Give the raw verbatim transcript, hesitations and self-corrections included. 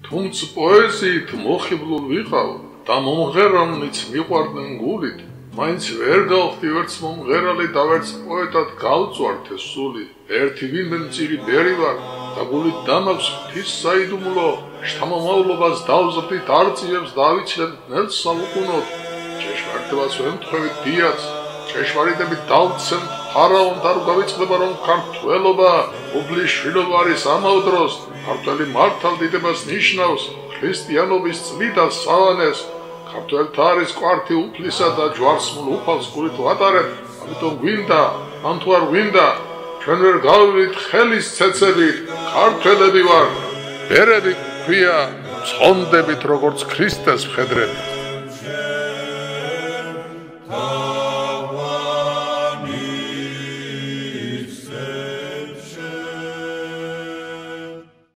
თუმცა პოეზიით მოხიბლულ ვიყავ და მომღერალნიც მიყვარდნენ გულით, მაინც ვერ გავხდი ვერც მომღერალი და ვერც პოეტად გავწვართ ეს სული. ერთი ვინმე მწირი ბერი ვარ და გულით დამაქვს ღვთის საიდუმლო, შთამომავლობას დავზრდით არწივებს და ავიცლებთ ნელს სამუკუნოდ. ჭეშმარიტებას ვემთხვევით დიაც, ჭეშმარიტებით დავცემთ ფარაონ და არ გავიწყდება რომ ქართველობა უბლის შვილობა არის ამავ დროს. ქართველი მართალ დიდებას ნიშნავს ქრისტიანობის წმიდა სავანეს. ქართველთა არის კვართი უფლისა და ჯვარსმულ უფალს გულით ვატარებთ, ამიტომ გვინდა, ან თუ არ გვინდა, ჩვენ ვერ გავივით ხელის ცეცებით, ქართველები ვართ. ბერები გვქვია, ცხონდებით როგორც ქრისტეს ვხედრებით.